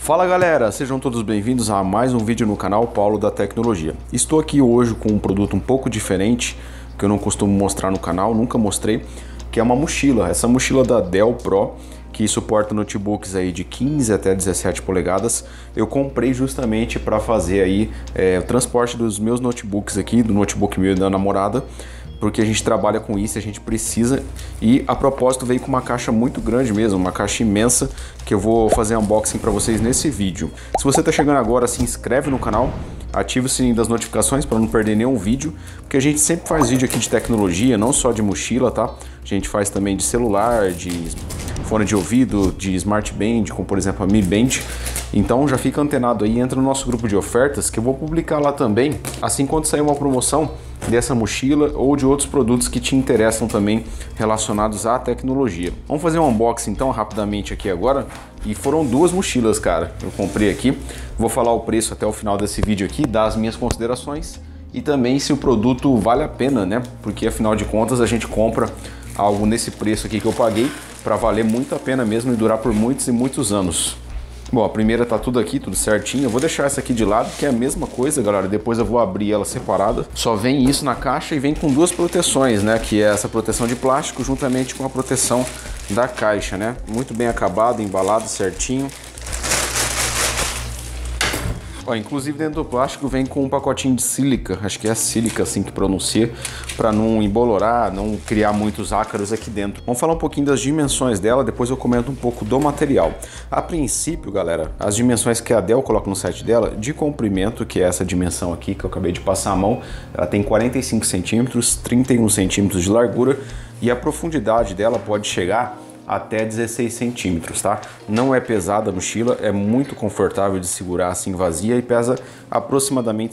Fala galera, sejam todos bem-vindos a mais um vídeo no canal Paulo da Tecnologia. Estou aqui hoje com um produto um pouco diferente, que eu não costumo mostrar no canal, nunca mostrei, que é uma mochila. Essa mochila da Dell Pro, que suporta notebooks aí de 15 até 17 polegadas. Eu comprei justamente para fazer aí o transporte dos meus notebooks aqui, do notebook meu e da namorada, porque a gente trabalha com isso, a gente precisa. E a propósito veio com uma caixa muito grande mesmo, uma caixa imensa, que eu vou fazer unboxing para vocês nesse vídeo. Se você está chegando agora, se inscreve no canal, ativa o sininho das notificações para não perder nenhum vídeo, porque a gente sempre faz vídeo aqui de tecnologia, não só de mochila, tá? A gente faz também de celular, de fone de ouvido, de Smart Band, como por exemplo a Mi Band. Então já fica antenado aí, entra no nosso grupo de ofertas, que eu vou publicar lá também, assim quando sair uma promoção dessa mochila ou de outros produtos que te interessam também relacionados à tecnologia. Vamos fazer um unboxing então rapidamente aqui agora. E foram duas mochilas, cara, eu comprei aqui. Vou falar o preço até o final desse vídeo aqui, dar as minhas considerações e também se o produto vale a pena, né? Porque afinal de contas a gente compra algo nesse preço aqui que eu paguei para valer muito a pena mesmo e durar por muitos e muitos anos. Bom, a primeira tá tudo aqui, tudo certinho. Eu vou deixar essa aqui de lado, que é a mesma coisa, galera. Depois eu vou abrir ela separada. Só vem isso na caixa e vem com duas proteções, né? Que é essa proteção de plástico juntamente com a proteção da caixa, né? Muito bem acabado, embalado certinho. Ó, inclusive dentro do plástico vem com um pacotinho de sílica, acho que é sílica assim que pronuncia, para não embolorar, não criar muitos ácaros aqui dentro. Vamos falar um pouquinho das dimensões dela, depois eu comento um pouco do material. A princípio, galera, as dimensões que a Dell coloca no site dela, de comprimento, que é essa dimensão aqui que eu acabei de passar a mão, ela tem 45 centímetros, 31 centímetros de largura e a profundidade dela pode chegar até 16 centímetros, tá? Não é pesada a mochila, é muito confortável de segurar assim vazia e pesa aproximadamente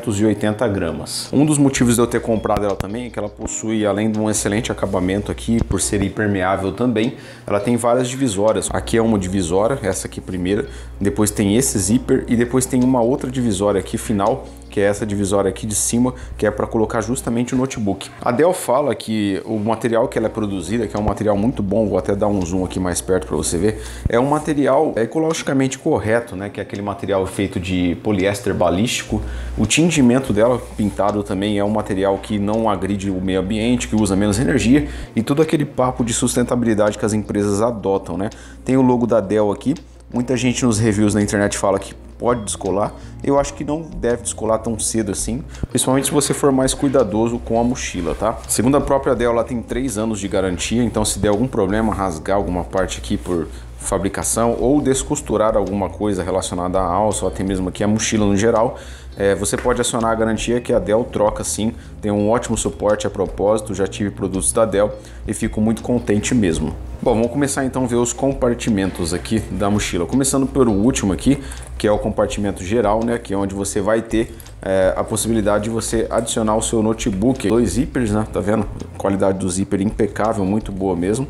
780 gramas. Um dos motivos de eu ter comprado ela também é que ela possui, além de um excelente acabamento aqui, por ser impermeável também, ela tem várias divisórias. Aqui é uma divisória, essa aqui primeira, depois tem esse zíper e depois tem uma outra divisória aqui final, que é essa divisória aqui de cima, que é para colocar justamente o notebook. A Dell fala que o material que ela é produzida, que é um material muito bom, vou até dar um zoom aqui mais perto para você ver, é um material ecologicamente correto, né? Que é aquele material feito de poliéster balístico. O tingimento dela, pintado também, é um material que não agride o meio ambiente, que usa menos energia e todo aquele papo de sustentabilidade que as empresas adotam, né? Tem o logo da Dell aqui. Muita gente nos reviews na internet fala que pode descolar. Eu acho que não deve descolar tão cedo assim, principalmente se você for mais cuidadoso com a mochila, tá? Segundo a própria Dell, ela tem 3 anos de garantia, então se der algum problema, rasgar alguma parte aqui por fabricação ou descosturar alguma coisa relacionada à alça ou até mesmo aqui a mochila no geral, você pode acionar a garantia que a Dell troca sim, tem um ótimo suporte a propósito, já tive produtos da Dell e fico muito contente mesmo. Bom, vamos começar então a ver os compartimentos aqui da mochila, começando pelo último aqui, que é o compartimento geral, né, que é onde você vai ter a possibilidade de você adicionar o seu notebook. 2 zippers, né, tá vendo? A qualidade do zíper impecável, muito boa mesmo.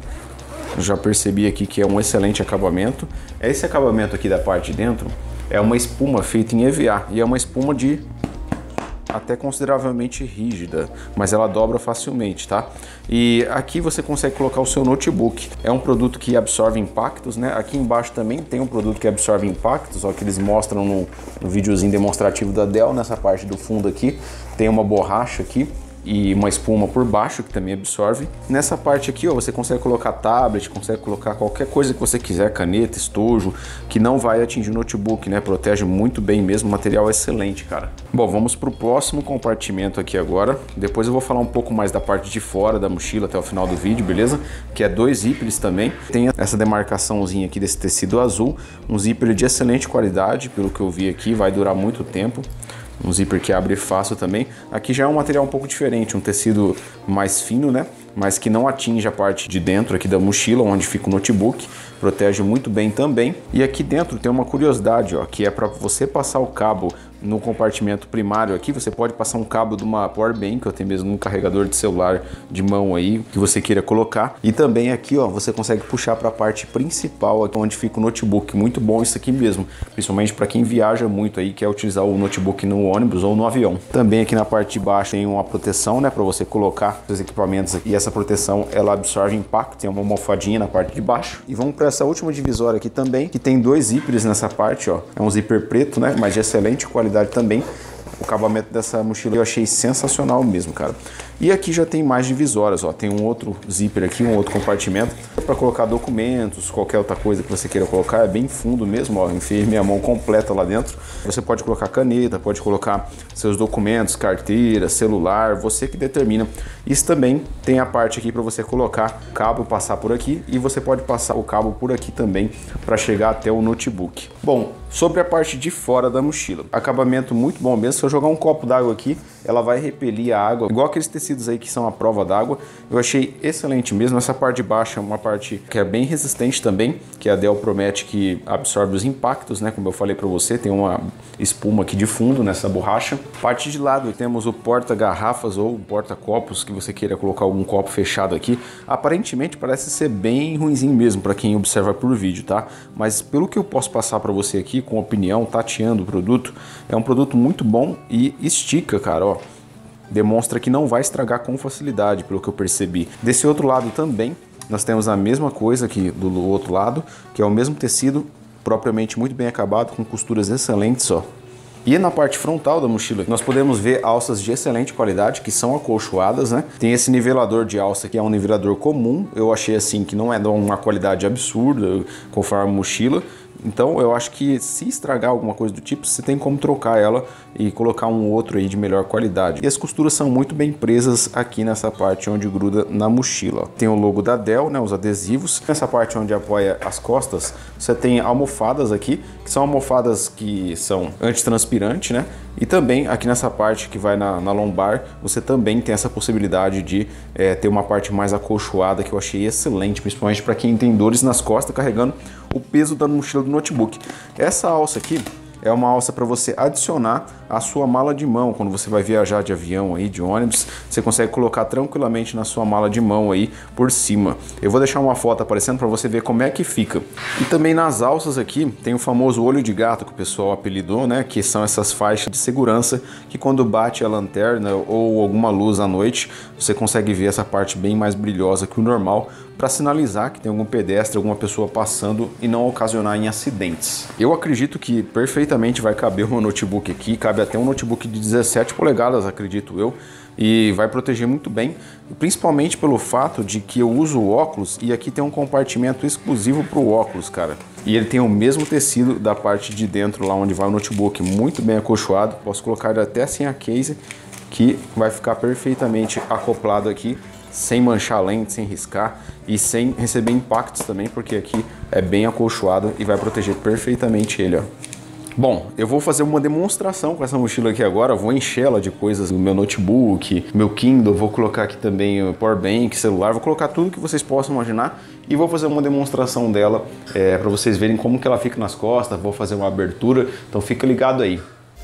Já percebi aqui que é um excelente acabamento. Esse acabamento aqui da parte de dentro é uma espuma feita em EVA e é uma espuma de até consideravelmente rígida, mas ela dobra facilmente, tá? E aqui você consegue colocar o seu notebook. É um produto que absorve impactos, né? Aqui embaixo também tem um produto que absorve impactos, ó, que eles mostram no videozinho demonstrativo da Dell. Nessa parte do fundo aqui tem uma borracha aqui e uma espuma por baixo que também absorve. Nessa parte aqui, ó, você consegue colocar tablet, consegue colocar qualquer coisa que você quiser, caneta, estojo, que não vai atingir o notebook, né? Protege muito bem mesmo, material excelente, cara. Bom, vamos pro próximo compartimento aqui agora. Depois eu vou falar um pouco mais da parte de fora da mochila até o final do vídeo, beleza? Que é 2 zíperes também. Tem essa demarcaçãozinha aqui desse tecido azul, um zíper de excelente qualidade, pelo que eu vi aqui, vai durar muito tempo. Um zíper que abre fácil também. Aqui já é um material um pouco diferente, um tecido mais fino, né? Mas que não atinge a parte de dentro aqui da mochila, onde fica o notebook. Protege muito bem também. E aqui dentro tem uma curiosidade, ó, que é para você passar o cabo no compartimento primário aqui, você pode passar um cabo de uma power bank, ou até mesmo um carregador de celular de mão aí, que você queira colocar. E também aqui, ó, você consegue puxar para a parte principal, aqui onde fica o notebook. Muito bom isso aqui mesmo, principalmente para quem viaja muito aí, quer utilizar o notebook no ônibus ou no avião. Também aqui na parte de baixo tem uma proteção, né, para você colocar os equipamentos aqui. E essa proteção, ela absorve impacto, tem uma almofadinha na parte de baixo. E vamos para essa última divisória aqui também, que tem 2 zíperes nessa parte, ó. É um zíper preto, né, mas de excelente qualidade também. O acabamento dessa mochila eu achei sensacional mesmo, cara. E aqui já tem mais divisórias, ó. Tem um outro zíper aqui, um outro compartimento para colocar documentos, qualquer outra coisa que você queira colocar. É bem fundo mesmo, ó. Enfiei minha mão completa lá dentro. Você pode colocar caneta, pode colocar seus documentos, carteira, celular, você que determina. Isso também tem a parte aqui para você colocar cabo, passar por aqui, e você pode passar o cabo por aqui também para chegar até o notebook. Bom, sobre a parte de fora da mochila, acabamento muito bom mesmo. Se eu jogar um copo d'água aqui, ela vai repelir a água, igual aqueles tecidos aí que são a prova d'água. Eu achei excelente mesmo. Essa parte de baixo é uma parte que é bem resistente também, que a Dell promete que absorve os impactos, né? Como eu falei para você, tem uma espuma aqui de fundo nessa borracha. Parte de lado temos o porta-garrafas ou porta-copos, que você queira colocar algum copo fechado aqui. Aparentemente parece ser bem ruinzinho mesmo para quem observa por vídeo, tá? Mas pelo que eu posso passar para você aqui, com opinião, tateando o produto, é um produto muito bom e estica, cara, ó. Demonstra que não vai estragar com facilidade, pelo que eu percebi. Desse outro lado também, nós temos a mesma coisa aqui do outro lado, que é o mesmo tecido, propriamente muito bem acabado, com costuras excelentes, ó. E na parte frontal da mochila, nós podemos ver alças de excelente qualidade, que são acolchoadas, né? Tem esse nivelador de alça, que é um nivelador comum. Eu achei assim que não é de uma qualidade absurda conforme a mochila. Então eu acho que se estragar alguma coisa do tipo, você tem como trocar ela e colocar um outro aí de melhor qualidade. E as costuras são muito bem presas aqui nessa parte onde gruda na mochila. Tem o logo da Dell, né, os adesivos. Nessa parte onde apoia as costas, você tem almofadas aqui, que são almofadas que são antitranspirantes, né? E também aqui nessa parte que vai na lombar, você também tem essa possibilidade de ter uma parte mais acolchoada, que eu achei excelente, principalmente para quem tem dores nas costas carregando o peso da mochila do notebook. Essa alça aqui é uma alça para você adicionar à sua mala de mão. Quando você vai viajar de avião aí, de ônibus, você consegue colocar tranquilamente na sua mala de mão aí por cima. Eu vou deixar uma foto aparecendo para você ver como é que fica. E também nas alças aqui tem o famoso olho de gato que o pessoal apelidou, né? Que são essas faixas de segurança que quando bate a lanterna ou alguma luz à noite, você consegue ver essa parte bem mais brilhosa que o normal, para sinalizar que tem algum pedestre, alguma pessoa passando e não ocasionar em acidentes. Eu acredito que perfeitamente vai caber o meu notebook aqui, cabe até um notebook de 17 polegadas, acredito eu, e vai proteger muito bem, principalmente pelo fato de que eu uso óculos e aqui tem um compartimento exclusivo para o óculos, cara. E ele tem o mesmo tecido da parte de dentro, lá onde vai o notebook, muito bem acolchoado. Posso colocar ele até sem a case, que vai ficar perfeitamente acoplado aqui, sem manchar a lente, sem riscar e sem receber impactos também, porque aqui é bem acolchoado e vai proteger perfeitamente ele, ó. Bom, eu vou fazer uma demonstração com essa mochila aqui agora, vou encher ela de coisas no meu notebook, meu Kindle, vou colocar aqui também o power bank, celular, vou colocar tudo que vocês possam imaginar e vou fazer uma demonstração dela para vocês verem como que ela fica nas costas, vou fazer uma abertura, então fica ligado aí.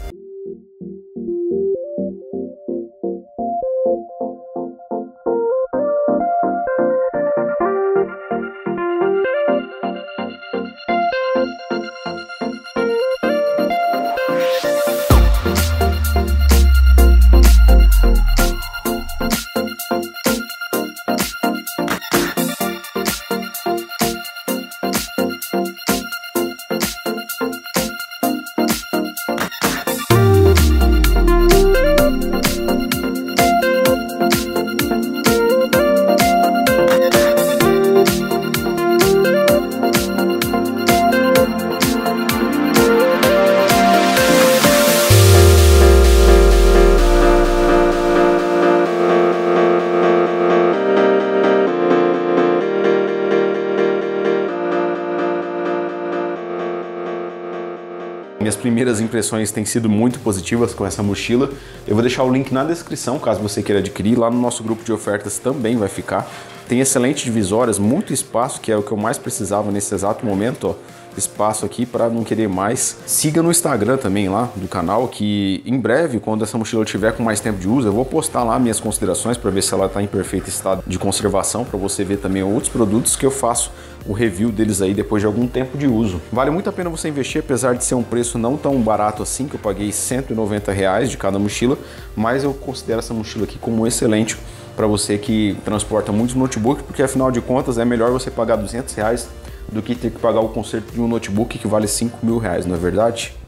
Minhas primeiras impressões têm sido muito positivas com essa mochila. Eu vou deixar o link na descrição, caso você queira adquirir. Lá no nosso grupo de ofertas também vai ficar. Tem excelentes divisórias, muito espaço, que é o que eu mais precisava nesse exato momento, ó. espaço aqui para não querer mais. Siga no Instagram também lá do canal, que em breve, quando essa mochila tiver com mais tempo de uso, eu vou postar lá minhas considerações para ver se ela está em perfeito estado de conservação, para você ver também outros produtos que eu faço o review deles aí depois de algum tempo de uso. Vale muito a pena você investir, apesar de ser um preço não tão barato assim, que eu paguei R$190 de cada mochila, mas eu considero essa mochila aqui como excelente para você que transporta muitos notebooks, porque afinal de contas é melhor você pagar R$200 do que ter que pagar o conserto de um notebook que vale R$5.000, não é verdade?